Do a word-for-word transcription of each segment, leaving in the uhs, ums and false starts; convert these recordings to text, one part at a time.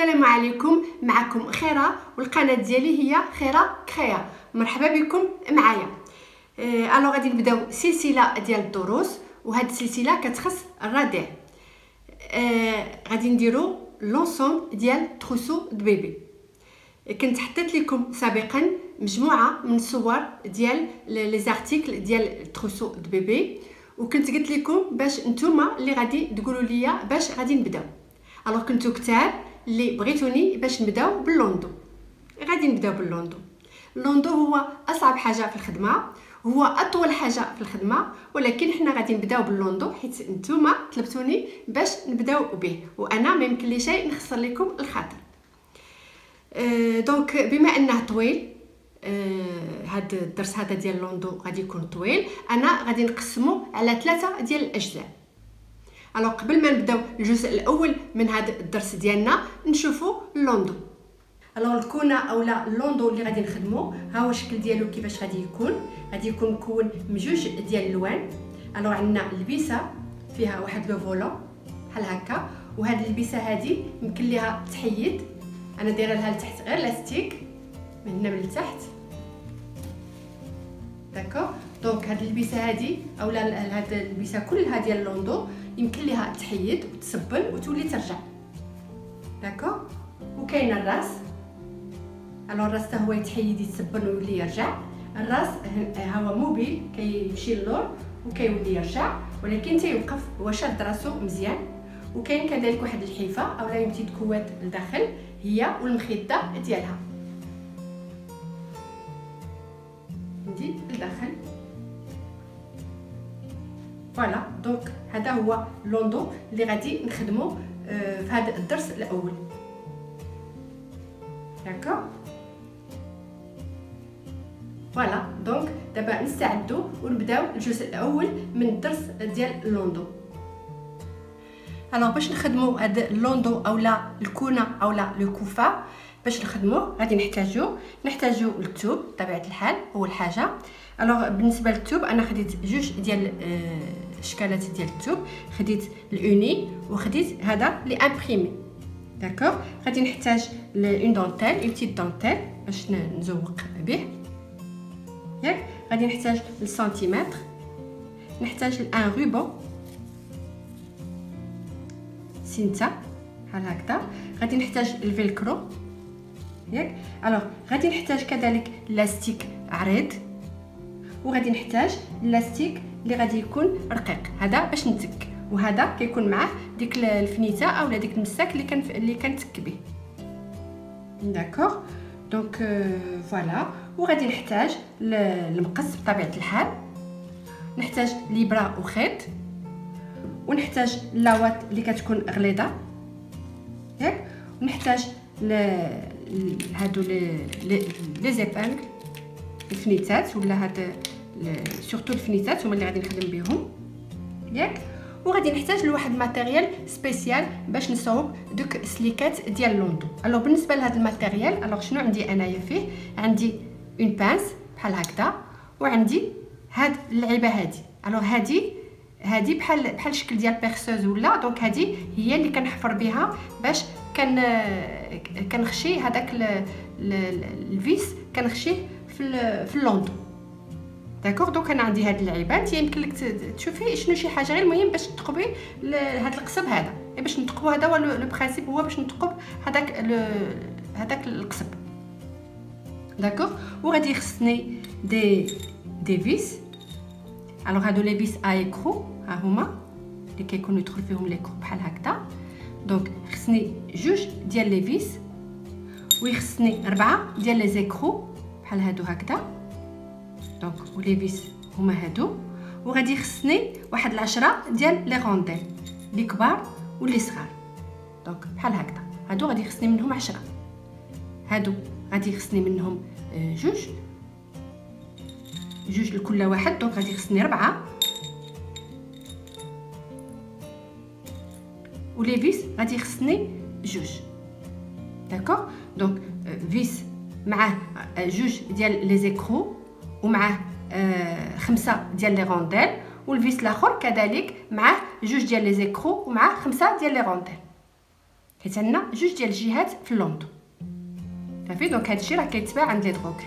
السلام عليكم، معكم خيرة والقناه ديالي هي خيرة كريا. مرحبا بكم معايا. أه الو غادي نبداو سلسله ديال الدروس، وهاد السلسله كتخص الرضيع. أه غادي نديرو لونسوم ديال تروسو د بيبي. كنت حطيت لكم سابقا مجموعه من الصور ديال لي زارتيكل ديال تروسو د بيبي، وكنت قلت لكم باش نتوما اللي غادي تقولوا لي باش غادي نبداو. الوغ كنتو كتار اللي بغيتوني باش نبداو باللوندو. غادي نبداو باللوندو. اللوندو هو اصعب حاجه في الخدمه، هو اطول حاجه في الخدمه، ولكن حنا غادي نبداو باللوندو حيت نتوما طلبتوني باش نبداو به، وانا ما يمكن لي شيء نخسر لكم الخاطر. أه دونك بما انه طويل، أه هاد الدرس هذا ديال اللوندو غادي يكون طويل، انا غادي نقسمه على ثلاثه ديال الاجزاء. الو قبل ما نبداو الجزء الاول من هذا الدرس ديالنا نشوفوا اللوندو. الو الكونه اولا اللوندو اللي غادي نخدمو ها هو الشكل ديالو كيفاش غادي يكون. غادي يكون مكون من جوج ديال الالوان. الو عندنا البيسه فيها واحد لو فولون بحال هكا، وهاد البيسه هذه يمكن ليها تحيد، انا دايره لها لتحت غير لاستيك من هنا من التحت. داكوغ دونك هاد البيسه هذه اولا هاد البيسه كلها ديال اللوندو يمكن ليها تحيد وتسبل وتولي ترجع. داكوغ وكاين الراس. الو الراس حتى هو يتحيد يتسبل ويولي يرجع. الراس ها هو موبيل كيمشي للور وكيولي يرجع، ولكن تيوقف هو شاد راسو مزيان. وكاين كذلك واحد الحيفه اولا يمتد كوات لداخل هي والمخده ديالها ندي لداخل. فوالا دونك هذا هو لوندو اللي غادي نخدمو في هذا الدرس الاول. داكوغ فوالا دونك دابا نستعدوا ونبداو الجزء الاول من الدرس ديال اللوندو. الوغ باش نخدمو هذا اللوندو اولا الكونه اولا لو كوفا، باش نخدمو غادي نحتاجو نحتاجو التوب بطبيعه الحال اول حاجه. الوغ بالنسبه للتوب انا خديت جوج ديال الاشكالات ديال التوب، خديت الاوني وخديت هذا لي امبريمي. داكوغ غادي نحتاج اون دونتيل اون بتيت دونتيل باش نزوق به. ياك غادي نحتاج السنتيمتر، نحتاج ان روبون سينتا بحال هكذا، غادي نحتاج الفيلكرو. ياك الوغ غادي نحتاج كذلك لاستيك عريض، وغادي نحتاج اللاستيك اللي غادي يكون رقيق هذا باش نتك، وهذا كيكون معاه ديك الفنيته اولا ديك المساك اللي كان اللي كنتك به. داكوغ دونك فوالا وغادي نحتاج المقص بطبيعه الحال، نحتاج ليبرا وخيط، ونحتاج لاوات اللي كتكون غليظه. ياك ونحتاج ل هادو لي لي زيبانغ الفنيتات ولا هاد سورتو الفنيتات هما اللي غادي نخدم بهم. ياك وغادي نحتاج لواحد الماتيريال سبيسيال باش نصاوب دوك السليكات ديال اللوندو. الو بالنسبه لهاد الماتيريال الو شنو عندي انايا فيه؟ عندي اون بانس بحال هكذا، وعندي هاد اللعيبه هادي. الو هادي هادي بحال بحال شكل ديال بيرسوز ولا، دونك هادي هي اللي كنحفر بها باش كان كنخشي هذاك الفيس كنخشيه في في اللوندو. داكوغ دونك انا عندي هاد اللعيبات، يمكن لك تشوفي شنو شي حاجه غير المهم باش تثقبي هاد القصب هذا، باش نثقبو هذا هو لو برينسيپ، هو باش نثقب هذاك هذاك القصب. داكوغ وغادي يخصني دي دي فيس. الوغ هادو لي فيس ا ايكرو ها هما اللي كيكونوا يدخل فيهم ليكرو بحال هكذا. دونك خصني جوج ديال لي فيس، ويخصني اربعه ديال لي زيكرو بحال هادو هكذا. دونك ولي فيس هما هادو، وغادي يخصني واحد العشرة ديال لي رونديل لي كبار واللي صغار. دونك بحال هكذا هادو غادي يخصني منهم عشرة، هادو غادي يخصني منهم جوج جوج لكل واحد، دونك غادي يخصني ربعة، ولي فيس غادي يخصني جوج. داكوغ دونك فيس معاه جوج ديال لي زيكرو ومعاه آه خمسة ديال لي رونديل، والفيس الاخر كذلك معاه جوج ديال لي زيكرو ومعاه خمسة ديال لي رونديل. حيت عندنا جوج ديال الجهات في اللوندو صافي. دونك هادشي راه كيتباع عند لي دروغري.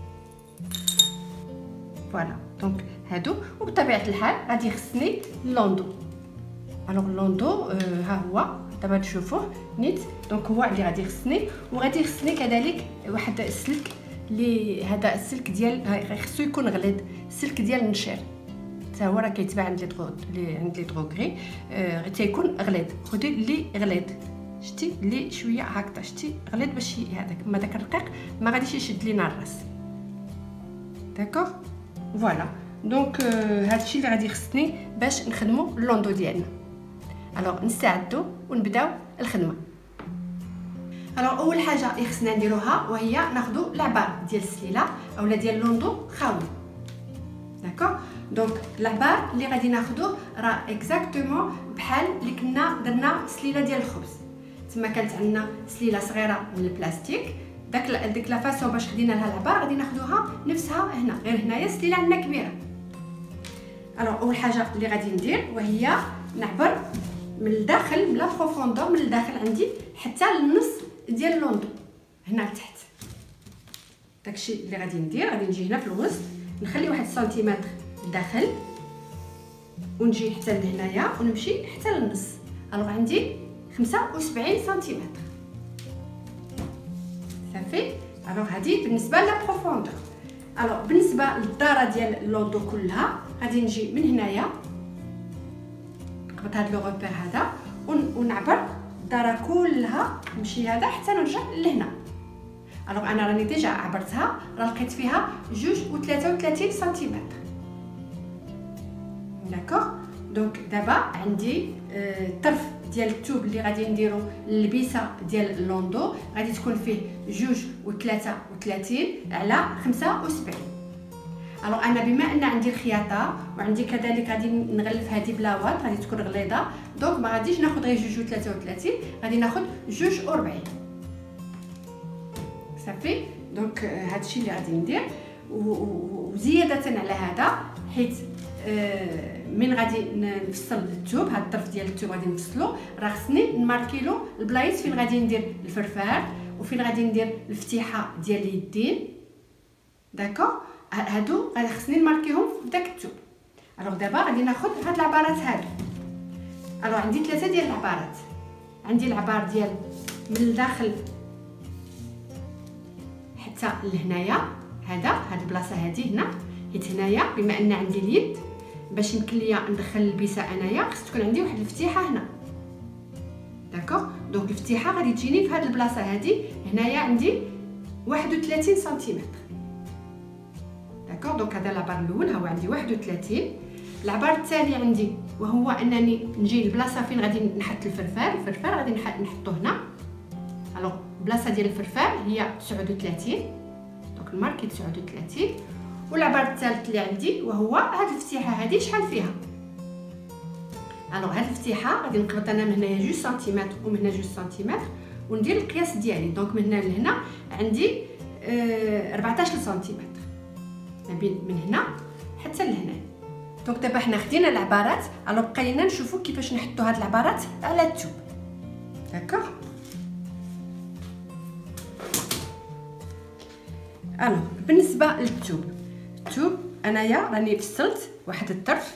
فوالا دونك هادو. وبطبيعه الحال غادي يخصني اللوندو. الوغ اللوندو آه ها هو دابا تشوفوه نيت. دونك هو اللي غادي يخصني. وغادي يخصني كذلك واحد السلك اللي هذا السلك ديال خصو يكون غليظ، السلك ديال النشير حتى هو راه كيتباع عند لي دغو لي عند لي دروغري آه تيكون غليظ. خدي اللي غليظ شتي اللي شويه هكذا شتي غليظ باش هذاك ما داك الرقيق ما غاديش يشد لينا الراس. داكوغ فوالا دونك آه هادشي اللي غادي يخصني باش نخدموا اللوندو ديالنا. الوغ نستعدوا ونبداو الخدمه. الوغ اول حاجه يخصنا نديروها وهي ناخذوا العبار ديال السليله اولا ديال اللوندو خاوي. داكوغ دونك العبار اللي غادي ناخذوه راه اكزاكتومون بحال اللي كنا درنا سليله ديال الخبز. تما كانت عندنا سليله صغيره من البلاستيك، داك ديك لا فاسون باش خدينا لها العبار غادي ناخذوها نفسها هنا، غير هنايا سليله عندنا كبيره. الوغ اول حاجه اللي غادي ندير وهي نعبر من الداخل من لا بروفوندور من الداخل عندي حتى للنص ديال اللوندو هنا لتحت. داكشي اللي غادي ندير غادي نجي هنا في الوسط نخلي واحد سنتيمتر لداخل ونجي حتى لهنايا ونمشي حتى للنص. الوغ عندي خمسة وسبعين سنتيمتر صافي. الوغ هادي بالنسبه لا بروفوندور. الوغ بالنسبه للداره ديال اللوندو كلها غادي نجي من هنايا نقبط هاد لو روبير هذا ونعبر الداره كلها نمشي هذا حتى نرجع لهنا. الوغ انا راني ديجا عبرتها راه لقيت فيها جوج وثلاثة وثلاثين سنتيمتر. داكوغ دونك دابا عندي آه الطرف ديال الثوب اللي غادي نديرو اللبسه ديال اللوندو غادي تكون فيه جوج وثلاثة وثلاثين على خمسة وسبعين. الوغ انا بما ان عندي الخياطه وعندي كذلك غادي نغلف هذه بلاوات غادي تكون غليظه دونك ما غاديش ناخذ غير جوج وثلاثة وثلاثين غادي ناخذ جوج وربعين صافي. دونك هادشي اللي غادي ندير. وزياده على هذا حيت آه من غادي نفصل الثوب هاد الطرف ديال الثوب غادي نفصلو راه خصني نماركيلو البلايص فين غادي ندير الفرفار وفين غادي ندير الفتيحه ديال اليدين. داكوغ هادو غادي خصني نماركيهم في داك الثوب. الوغ دابا غادي ناخذ هاد العبارات هادو. الوغ عندي ثلاثه ديال العبارات. عندي العبار ديال من الداخل حتى لهنايا هذا هاد البلاصه هادي هنا حيت هنايا بما ان عندي اليد باش يمكن ليا ندخل البسه انايا خص تكون عندي واحد الفتيحه هنا. داكوغ دونك الفتيحه غادي تجيني في هاد البلاصه هادي هنايا عندي واحد وثلاثين سنتيمتر. داكوغ دونك هذا العبار الاول هو عندي واحد وثلاثين. العبار الثاني عندي وهو انني نجي البلاصه فين غادي نحط الفرفار. الفرفار غادي نحطو هنا. الوغ البلاصه ديال الفرفار هي تسعة وثلاثين دونك الماركي تسعة وثلاثين. والعبار الثالث اللي عندي وهو هاد الفتيحه هذه شحال فيها. الوغ هاد الفتيحه غادي نقبط انا من هنايا جوج سنتيمتر ومن هنا جوج سنتيمتر وندير القياس ديالي. دونك من هنا لهنا عندي آه أربعطاش سنتيمتر ما بين من هنا حتى لهنا. دونك دابا حنا خدينا العبارات. الوغ بقى لينا نشوفوا كيفاش نحطوا هاد العبارات على الثوب. داكوغ الوغ بالنسبه للثوب الثوب انايا راني فصلت واحد الطرف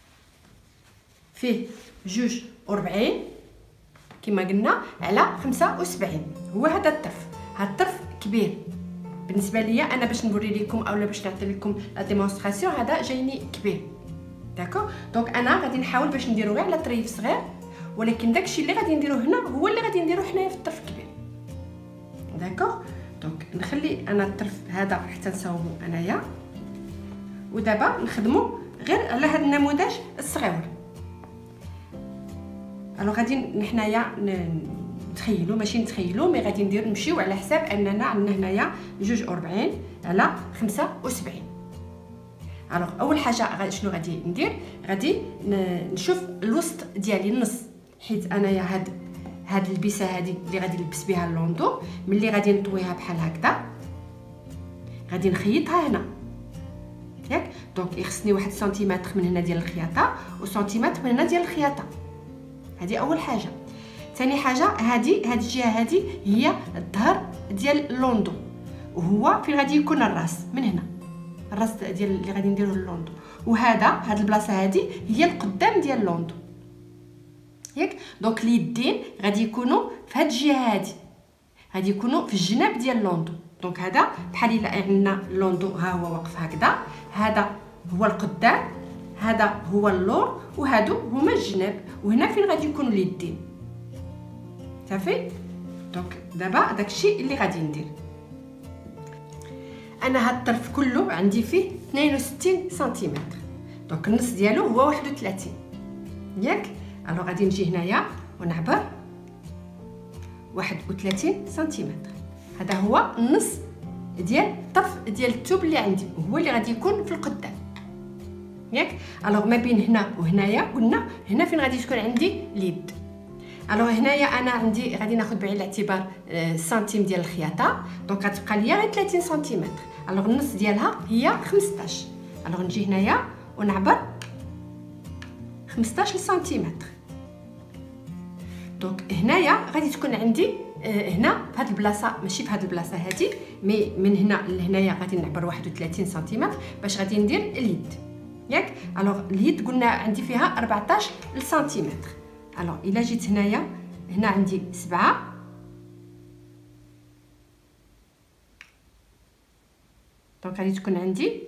فيه جوج وربعين كما قلنا على خمسة وسبعين. هو هذا الطرف هذا الطرف كبير بالنسبه ليا انا باش نوري لكم اولا باش نعطي لكم لا ديمونستراسيون هذا جايني كبير. داكوغ دونك انا غادي نحاول باش نديرو غير على طريف صغير ولكن داكشي اللي غادي نديرو هنا هو اللي غادي نديرو حنايا في الطرف الكبير. داكوغ دونك نخلي انا الطرف هذا حتى نصاوبو انايا ودابا نخدمو غير على هذا النموذج الصغير. الو غادي حنايا نتخيلوا ماشي نتخيلوا مي غادي ندير نمشيو على حساب اننا عندنا هنايا جوج وربعين على خمسة وسبعين. الوغ اول حاجه شنو غادي ندير غادي نشوف الوسط ديالي النص حيت انايا هاد هاد البسه هادي اللي غادي نلبس بها اللوندو ملي غادي نطويها بحال هكذا غادي نخيطها هنا ياك. دونك يخصني واحد سنتيمتر من هنا ديال الخياطه وسنتيمتر من هنا ديال الخياطه. هذه اول حاجه. ثاني حاجه هذه هذه الجهه هذه هي الظهر ديال اللوندو، وهو فين غادي يكون الراس من هنا، الراس ديال اللي غادي نديروه اللوندو. وهذا هاد البلاصه هذه هي القدام ديال اللوندو ياك. دونك اليدين غادي يكونوا في هاد الجهه هذه، غادي يكونوا في الجناب ديال اللوندو. دونك هذا بحال الا عندنا اللوندو ها هو واقف هكذا، هذا هو القدام، هذا هو اللور، وهادو هما الجناب، وهنا فين غادي يكونوا اليدين صافي. دونك دابا داكشي اللي غادي ندير. انا هاد الطرف كله عندي فيه اثنين وستين سنتيمتر، دونك النص ديالو هو واحد وثلاثين ياك. الو غادي نجي هنايا ونعبر واحد وثلاثين سنتيمتر، هذا هو النص ديال الطرف ديال الثوب اللي عندي، وهو اللي غادي يكون في القدام ياك. الوغ ما بين هنا وهنايا قلنا هنا فين غادي تكون عندي اليد. الوغ هنايا انا عندي غادي ناخذ بعين الاعتبار السنتيم ديال الخياطه، دونك غتبقى ليا غير ثلاثين سنتيمتر. الوغ النص ديالها هي خمسطاش. الوغ نجي هنايا ونعبر خمسطاش سنتيمتر. دونك هنايا غادي تكون عندي هنا في هذه البلاصه، ماشي في هذه البلاصه هذه، مي من هنا لهنايا غادي نعبر واحد وثلاثين سنتيمتر باش غادي ندير اليد ياك. الوغ اليد قلنا عندي فيها أربعطاش سنتيمتر. الوغ الا جيت هنايا هنا عندي سبعة، دونك غادي تكون عندي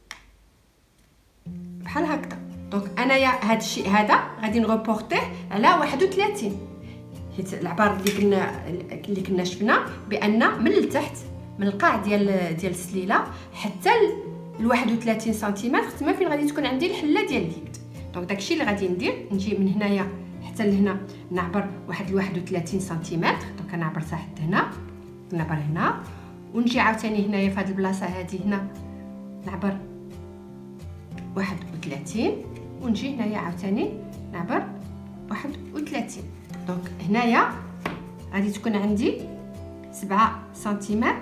بحال هكذا. دونك انايا هذا الشيء هذا غادي نغوبورتيه على واحد وثلاثين، حيت العبار اللي كنا اللي كنا شفنا بان من التحت من القاع ديال ديال السليله حتى ل واحد وثلاثين سنتيمتر تما فين غادي تكون عندي الحله ديال اليد. دونك داكشي اللي غادي ندير، نجي من هنايا حتى لهنا نعبر واحد واحد وثلاثين سنتيمتر. دونك نعبر حتى هنا، نعبر هنا، ونجي عاوتاني هنايا في هذه البلاصه هذه هنا نعبر واحد وثلاثين، ونجي هنايا عاوتاني نعبر واحد وثلاثين. دونك هنايا غادي تكون عندي سبعة سنتيمتر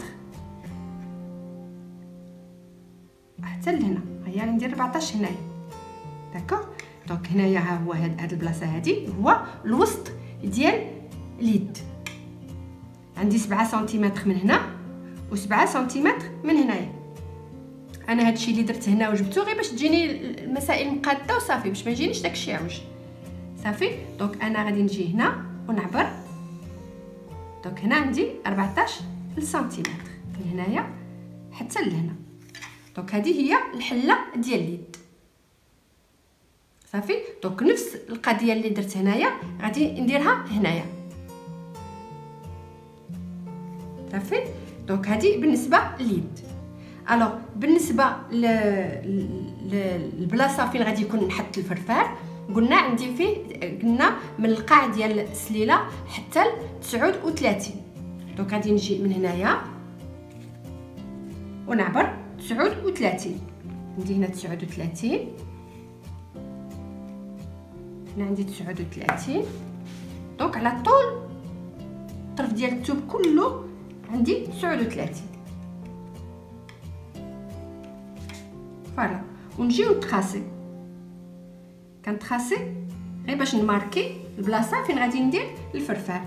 حتى لهنا، هيا ندير أربعطاش هنايا داكوغ. دونك هنايا ها هو هاد البلاصه هادي هو الوسط ديال اليد، عندي سبعة سنتيمتر من هنا وسبعة سنتيمتر من هنايا. انا هادشي اللي درت هنا وجبته غير باش تجيني المسائل مقاده وصافي، باش ما يجينيش داكشي عوج صافي. دونك انا غادي نجي هنا ونعبر، دونك هنا عندي أربعطاش سنتيمتر من هنايا حتى لهنا. دونك هذه هي الحله ديال اليد صافي. دونك نفس القضيه اللي درت هنايا غادي نديرها هنايا صافي. دونك هذه بالنسبه لليد. الوغ بالنسبه للبلاصه فين غادي يكون نحط الفرفار، قلنا عندي فيه قلنا من القاع ديال السليله حتى ل تسعة وثلاثين. دونك غادي نجي من هنايا ونعبر تسعة وثلاثين، ندي هنا تسعة وثلاثين، هنا عندي تسعة وثلاثين. دونك على طول الطرف ديال الثوب كله عندي تسعة وثلاثين فوالا. ونجي نتخاسي، كنتخاسي غير باش نماركي البلاصه فين غادي ندير الفرفار.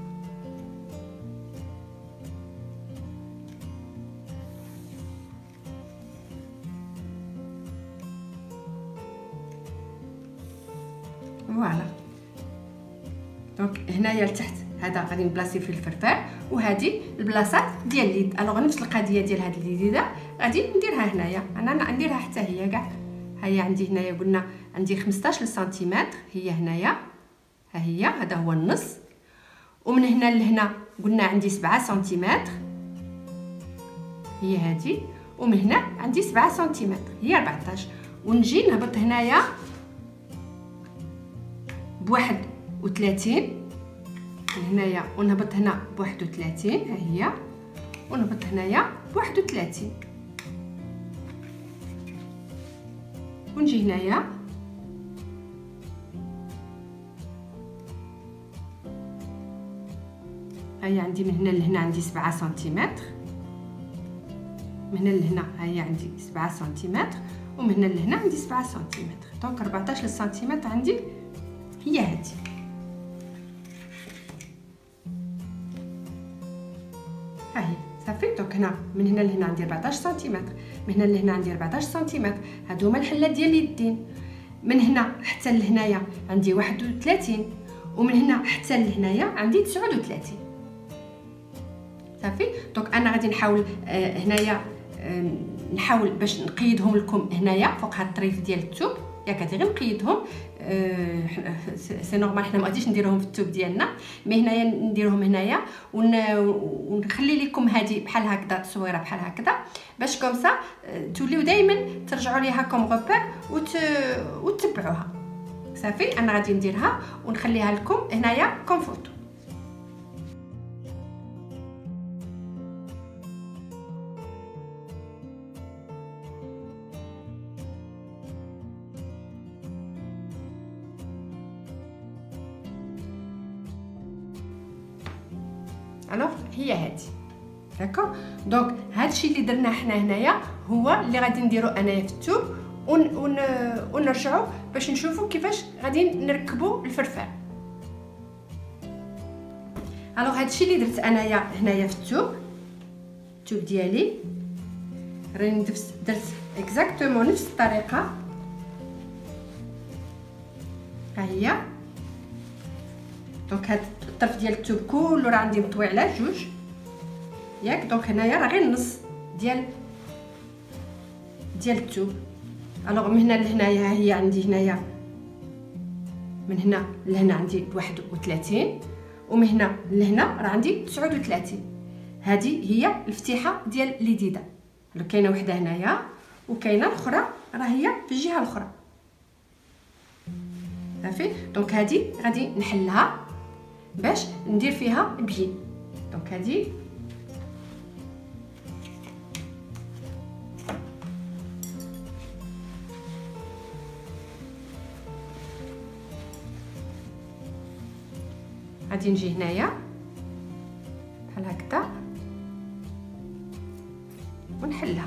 فوالا. دونك هنايا لتحت هذا غادي نبلاصي فيه الفرفار، وهذه البلاصات ديال اليد. الوغ نفس القضيه ديال هاد اليد غادي نديرها هنايا، انا نديرها حتى هي كاع. هيا عندي هنايا قلنا عندي خمسطاش سنتيمتر، هي هنايا ها هي، هذا هو النص. ومن هنا لهنا قلنا عندي سبعة سنتيمتر، هي هذه. ومن هنا عندي سبعة سنتيمتر، هي أربعطاش. ونجي نهبط هنايا بواحد وثلاثين من هنايا، ونهبط هنا بواحد وثلاثين، ها هي، ونهبط هنايا بواحد وثلاثين، ونجي هنايا هيا عندي من هنا لهنا عندي سبعة سنتيمتر، من هنا لهنا هيا عندي سبعة سنتيمتر، ومن هنا لهنا عندي سبعة سنتيمتر. دونك أربعطاش سنتيمتر عندي هي هذه. هنا من هنا لهنا عندي أربعطاش سنتيمتر، من هنا لهنا عندي أربعطاش سنتيمتر. هادو هما الحلات ديال اليدين. من هنا حتى لهنايا عندي واحد وثلاثين، ومن هنا حتى لهنايا عندي تسعة وثلاثين. صافي. دونك انا غادي نحاول آه هنايا آه نحاول باش نقيدهم لكم هنايا فوق هاد الطريف ديال الثوب. ياك غادي غير نقيدهم. آه سي نورمال حنا ما غاديش نديروهم في الثوب ديالنا، مي هنايا نديروهم هنايا ون... ونخلي لكم هذه بحال هكذا تصويره بحال هكذا باش كومسا توليو دائما ترجعوا ليها كوم غوبير وت... وتتبعوها. صافي. انا غادي نديرها ونخليها لكم هنايا كوم فوتو. الوغ هي هادي. داكوغ. دونك هادشي اللي درنا حنا هنايا هو اللي غادي نديرو انايا في الثوب ون ون ونرجعوا باش نشوفوا كيفاش غادي نركبوا الفرفار. الوغ هادشي اللي درت انايا هنايا في الثوب الثوب ديالي راني درت اكزاكتومون نفس الطريقه. ها هي. دونك هاد الطرف ديال الثوب كله راه عندي مطوي على جوج. ياك. دونك هنايا راه غير النص ديال ديال الثوب. الوغ من هنا لهنايا ها هي عندي هنايا من هنا لهنا عندي واحد وثلاثين، ومن هنا لهنا راه عندي تسعة وثلاثين. هذه هي الفتيحه ديال اليديده. كاينه وحده هنايا وكاينه الاخرى راه هي في الجهه الاخرى. صافي. دونك هذه غادي نحلها باش ندير فيها بي. دونك هذه غادي نجي هنايا بحال هكذا ونحلها.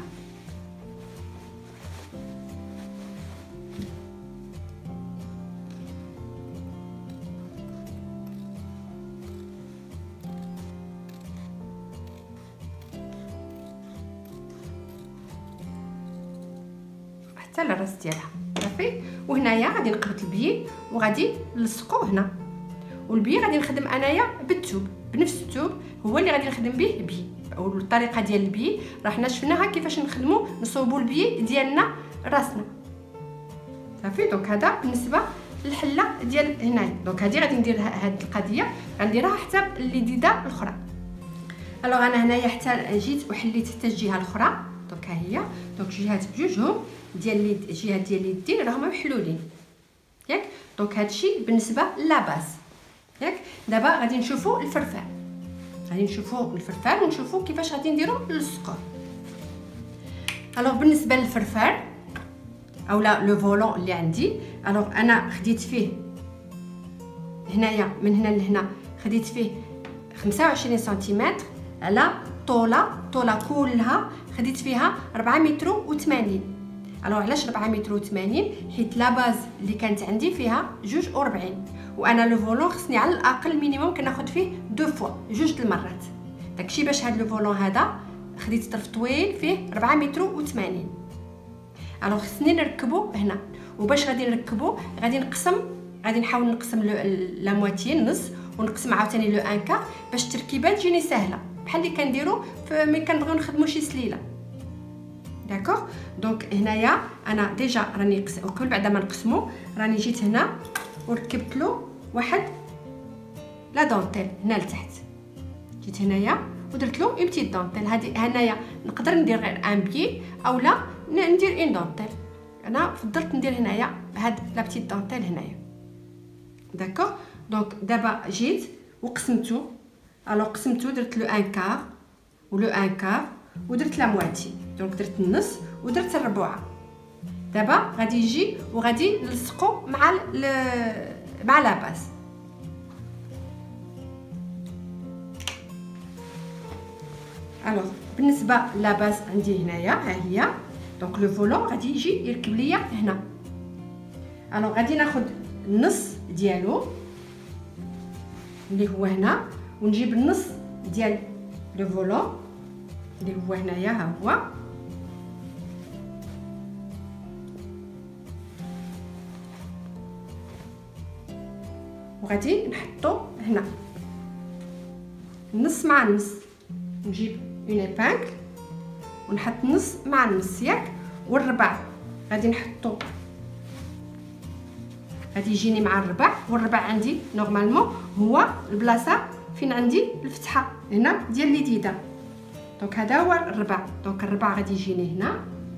حتى الراس ديالها. صافي. وهنايا غادي نقبط البي وغادي نلصقو هنا، والبي غادي نخدم انايا بالثوب بنفس الثوب هو اللي غادي نخدم به بي. والطريقه ديال البي راه حنا شفناها كيفاش نخدموا نصوبوا البي ديالنا راسنا. صافي. دونك هذا بالنسبه للحله ديال هنايا. دونك هذه غادي ندير هذه القضيه غنديرها حتى اليديده الاخرى. الوغ انا هنايا حتى جيت وحليت حتى الجهه الاخرى. دونك ها هي. دونك جهات بجوجهم ديال الجهات ديال اليدين راهما محلولين. ياك. دونك هادشي بالنسبه لاباس. ياك. دابا غادي نشوفوا الفرفار. غادي نشوفوا الفرفار ونشوفوا كيفاش غادي نديروا اللصقه. الوغ بالنسبه للفرفار اولا لو فولون اللي عندي، الوغ انا خديت فيه هنايا من هنا لهنا خديت فيه خمسة وعشرين سنتيمتر على طوله طوله كلها خديت فيها أربعة متر وثمانين. الوغ علاش أربعة متر وثمانين؟ حيت لا باز اللي كانت عندي فيها جوج وربعين، وانا لو فولون خصني على الاقل مينيموم كناخد فيه دو فوا جوج المرات. داكشي باش هاد لو فولون هذا خديت طرف طويل فيه أربعة متر وثمانين. الوغ خصني نركبو هنا، وباش غادي نركبو غادي نقسم غادي نحاول نقسم لا موتي النص ونقسم عاوتاني لو ان كار باش التركيبه تجيني سهله بحال اللي كنديرو ملي كنبغيو نخدمو شي سليله. داكوغ. دونك هنايا انا ديجا راني قسم وقبل بعد ما نقسمو راني جيت هنا وركبت له واحد لا دونتيل هنا لتحت. جيت هنايا ودرت له اون بتيت دونتيل. هادي هنايا نقدر ندير غير ان بي اولا ندير اون دونتيل. انا فضلت ندير هنايا هاد لا بتيت دونتيل هنايا. داكوغ. دونك دابا جيت وقسمتو. الو قسمتو درت لو ان كار ولو ان كار ودرت لا مواتي. دونك درت النص ودرت الربوعه. دابا غادي يجي وغادي نلصقو مع ل... مع لاباس. الوغ بالنسبه لاباس عندي هنايا ها هي. دونك لو فولون غادي يجي يركب ليا هنا. الوغ غادي ناخذ النص ديالو اللي هو هنا ونجيب النص ديال لو فولون اللي هو هنايا ها هو. وغادي نحطو هنا نص مع نص، نجيب اون ايبانغل ونحط نص مع نص ياك، والربع غادي نحطو غادي يجيني مع الربع، والربع عندي نورمالمون هو البلاصه فين عندي الفتحه هنا ديال اليديده. دونك هذا هو الربع، دونك الربع غادي يجيني هنا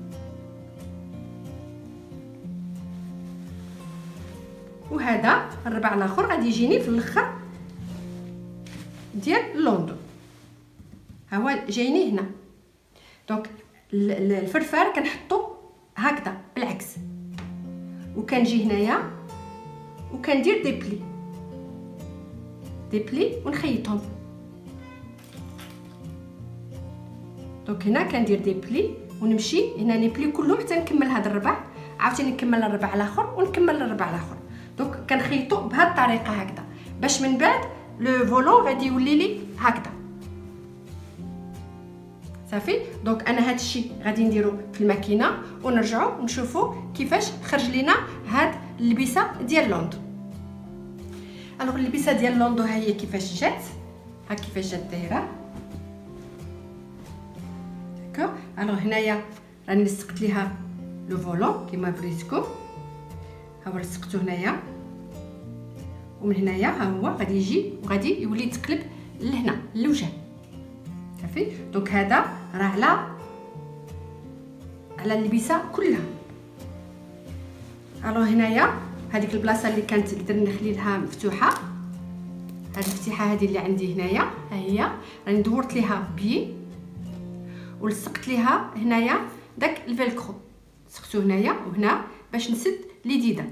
وهذا الربع الاخر غادي يجيني في الاخر ديال اللوندو، ها هو جايني هنا. دونك الفرفار كنحطو هكذا بالعكس، وكنجي هنايا وكندير دي بلي دي بلي ونخيطهم. دونك هنا كندير دي بلي ونمشي هنا لي بلي كلهم حتى نكمل هذا الربع، عاوتاني نكمل الربع الاخر ونكمل الربع الاخر. دونك كنخيطو بهذه الطريقه هكذا، باش من بعد لو فولون غادي يولي لي هكذا صافي. دونك انا هذا الشيء غادي نديرو في الماكينه ونرجعوا نشوفوا كيفاش خرج لينا هاد اللبسه ديال لوندو. الوغ اللبسه ديال لوندو ها هي كيفاش جات، ها كيفاش جات دايره داكوغ. الوغ هنايا راني لصقت ليها لو فولون كيما فريتكم، ها هو لصقتو هنايا، ومن هنايا ها هو غادي يجي وغادي يولي يتقلب لهنا للوجه صافي. دونك هذا راه على على اللبسه كلها. الوغ هنايا هذيك البلاصه اللي كانت قدرنا نخلي لها مفتوحه، هذه الفتحه هذه اللي عندي هنايا ها هي راني دورت ليها بي ولصقت ليها هنايا داك الفيلكرو، لصقتو هنايا وهنا باش نسد اليديده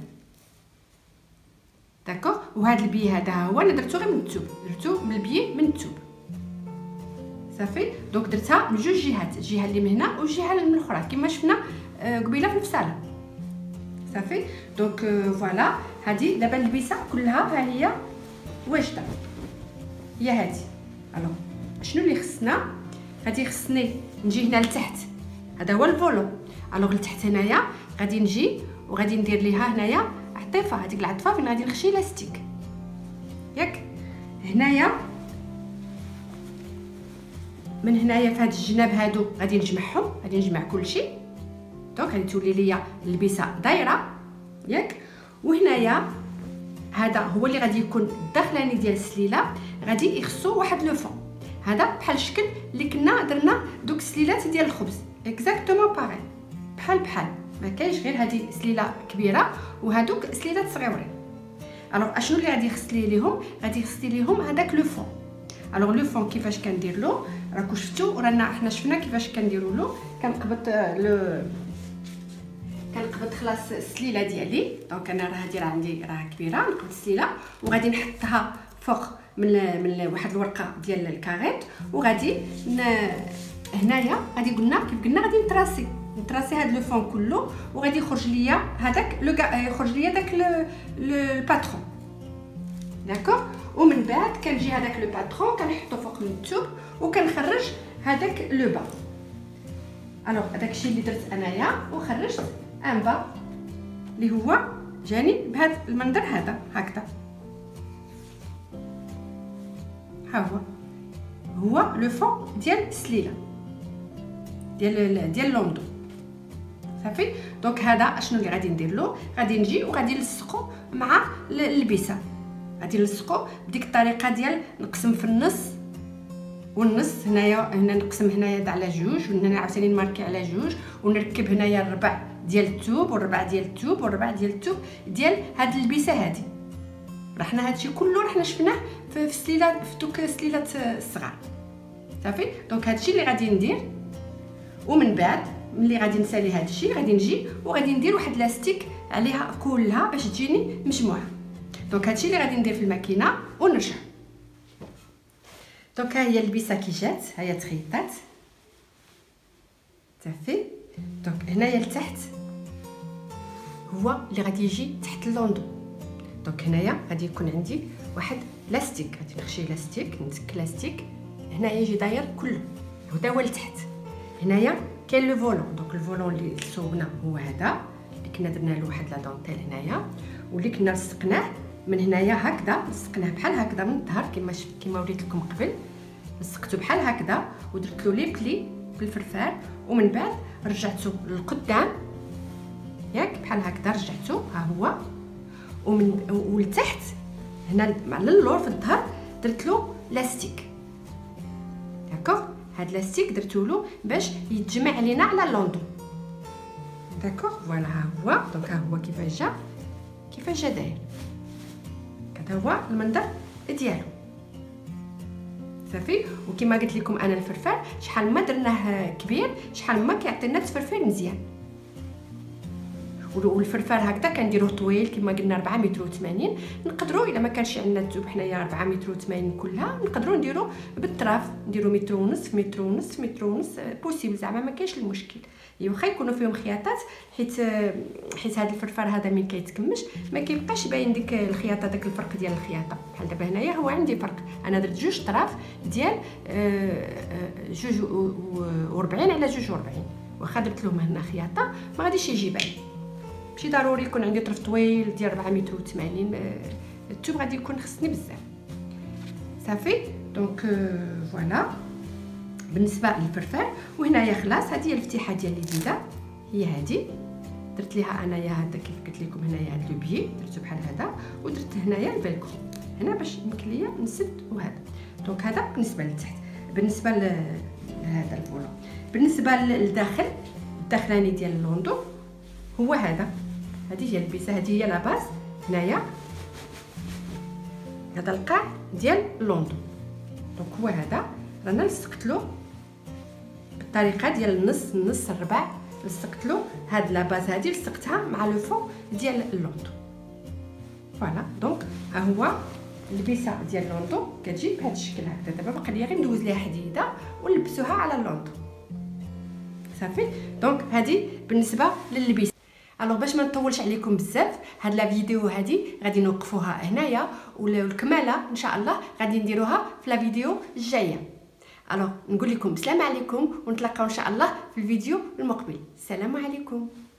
داكوغ. وهذا البي هذا هو انا درتو غير من الثوب، درتو من البي من الثوب صافي. دونك درتها من جوج جهات، الجهه اللي من هنا والجهه اللي من الاخرى كما شفنا قبيله في الفصاله صافي. دونك فوالا هذه دابا اللبسه كلها ها هي واجده، هي هذه. الوغ شنو اللي خصنا؟ غادي خصني نجي هنا لتحت، هذا هو الفولو. الوغ لتحت هنايا غادي نجي وغادي ندير ليها هنايا عطيفه، هذيك العطفه فين غادي نخشي لاستيك ياك. هنايا من هنايا في هاد الجناب هادو غادي نجمعهم، غادي نجمع كلشي. دونك غادي تولي ليا اللبسه دايره ياك. وهنايا هذا هو اللي غادي يكون الداخلاني ديال السليله، غادي يخصو واحد لو فون، هذا بحال الشكل اللي كنا درنا دوك السليلات ديال الخبز اكزاكتومون باغي بحال بحال، ما كاينش غير هذه سليله كبيره وهذوك سليلات صغيورين. الوغ اشنو اللي غادي يخص لي ليهم؟ غادي يخص لي ليهم هذاك لو فون. الوغ لو فون كيفاش كندير له راكو شفتو، رانا حنا شفنا كيفاش كنديروا له. كنقبط لو كنقبط خلاص السليله ديالي، دونك انا راه هادي راه عندي راه كبيره، نقبط السليله وغادي نحطها فوق من من واحد الورقه ديال الكاريت، وغادي هنايا غادي قلنا كيف قلنا غادي نتراسي نتراسي هاد لو فون كله، وغادي يخرج ليا هذاك لو يخرج ليا داك الباترون داكوغ. ومن بعد كنجي هذاك لو باترون كنحطو فوق من الثوب وكنخرج هذاك لو با. الوغ هذاك الشيء اللي درت انايا وخرجت ان با اللي هو جاني بهذا المنظر هذا هكذا، ها هو هو لو فون ديال السليله ديال ديال لوندو صافي. دونك هذا اشنو اللي غادي ندير له؟ غادي نجي وغادي نلصقو مع اللبسه، غادي نلصقو بديك الطريقه ديال نقسم في النص والنص هنايا، هنا نقسم هنايا على جوج وهنا عاوتاني نماركي على جوج، ونركب هنايا الربع ديال الثوب والربع ديال الثوب والربع ديال الثوب ديال هاد اللبسه هادي. راه حنا هادشي كله رحنا شفناه في السليلات في دوك السليلات الصغار صافي. دونك هادشي اللي غادي ندير، ومن بعد ملي غادي نسالي هادشي غادي نجي وغادي ندير واحد لاستيك عليها كلها باش تجيني مجموعه. دونك هادشي اللي غادي ندير في الماكينه ونرجع. دونك ها هي اللبسه كي جات، ها هي تخيطات صافي. دونك هنايا لتحت هو اللي غادي يجي تحت اللوندو. دونك هنايا غادي يكون عندي واحد لاستيك، غادي نخشي لاستيك نتك لاستيك هنايا يجي داير كله، وهذا هو لتحت. هنايا كاين لو فولون، دونك الفولون اللي صوبنا هو هذا اللي كنا درنا له واحد لا دونتيل هنايا، واللي كنا لصقناه من هنايا هكذا، لصقناه بحال هكذا من الظهر كما شفت كما وريت لكم قبل، لصقته بحال هكذا ودرت له لي بلي بالفرفار، ومن بعد رجعته للقدام ياك بحال هكذا رجعته ها هو، ومن ولتحت هنا على اللور في الظهر درت له لاستيك. داكوغ، هاد لاستيك درتو له باش يتجمع لينا على اللوندو. داكوغ فوالا ها هو، دونك ها هو كيفاش جا كيفاش جا داير، هذا هو المنظر ديالو صافي. وكما قلت لكم انا الفرفار شحال ما درناه كبير شحال ما كيعطينا تفرفير مزيان. والفرفار هكذا كنديروه طويل كما قلنا أربعة متر وثمانين، نقدروا الا ما كانش عندنا الذوب حنايا أربعة متر وثمانين كلها نقدروا نديرو بالطراف، نديرو متر ونص متر ونص متر ونص بوسيبل زعما ما كاينش المشكل. واخا يكونوا فيهم خياطات، حيت حيت هذا الفرفار هذا من كيتكمش ما كيبقاش باين ديك الخياطه داك الفرق ديال الخياطه. بحال دابا هنايا هو عندي فرق، انا درت جوج طراف ديال جوج وربعين على جوج وربعين، واخا درت لهم هنا خياطه ما غاديش يجي باين. ماشي ضروري يكون عندي طرف طويل ديال أربعة متر وثمانين، الثوب غادي يكون خصني بزاف صافي. دونك فوالا بالنسبه للفرفار. وهنايا خلاص هذه هي الفتيحه ديال اليديده، هي هذه درت ليها انايا هذا كيف قلت لكم هنايا هذا لو بيي درتو بحال هذا، ودرت هنايا الفيلكرو هنا باش يمكن ليا نسد وهذا. دونك هذا بالنسبه لتحت. بالنسبه لهذا الفولون، بالنسبه للداخل الداخلاني ديال اللوندو هو هذا، هذه هي البيسه، هذه هي لاباس. هنايا هذا القاع ديال اللوندو، دونك هو هذا رانا لصقت له بالطريقه ديال النص النص الربع، لصقت له هاد لاباس هذه لصقتها مع لو فون ديال اللوندو. فوالا دونك ها هو البيسه ديال اللوندو كتجي بهذا الشكل هكذا. دابا باقي ليا غير ندوز ليها حديده ونلبسوها على اللوندو صافي. دونك هذه بالنسبه للبيسه. الوغ باش ما نطولش عليكم بزاف، هاد لا فيديو هادي غادي نوقفوها هنايا، والكماله ان شاء الله غادي نديروها في لا فيديو الجايه. الوغ نقول لكم السلام عليكم، ونتلاقاو ان شاء الله في الفيديو المقبل. السلام عليكم.